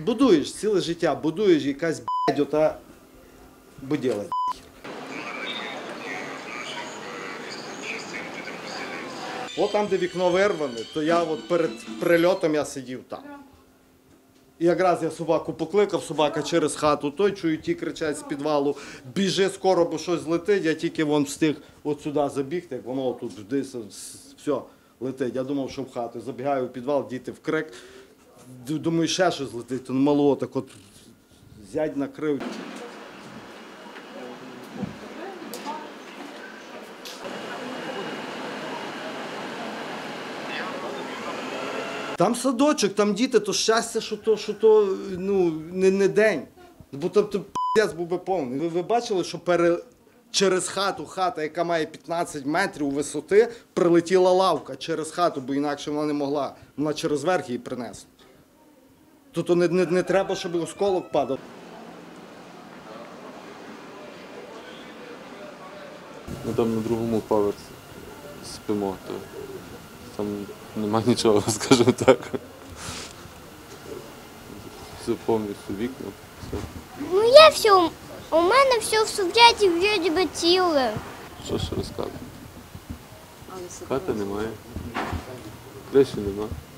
Будуєш ціле життя, будуєш якась, блядь, ота будівля. От там, де вікно вирване, то я от перед прильотом я сидів там. І якраз я собаку покликав, собака через хату, той чую, ті кричать з підвалу, біжи скоро, бо щось летить, я тільки вон встиг от сюди забігти, як воно тут десь, все, летить. Я думав, що в хату. Забігаю в підвал, діти в крик, думаю, ще щось летить, то малого так от зять накрив. Там садочок, там діти, то щастя, що то ну, не день. Бо тобто п***ць був би повний. Ви бачили, що через хату, хата, яка має 15 метрів висоти, прилетіла лавка через хату, бо інакше вона не могла. Вона через верх її принесла. Тобто не треба, щоб осколок падав. Ми там на другому поверсі спимо, то там нема нічого, скажімо так. Все повністю вікна. Все. Ну я все, у мене все в суб'єкті вроді би ціле. Що ще розказати? Хати немає, криші нема.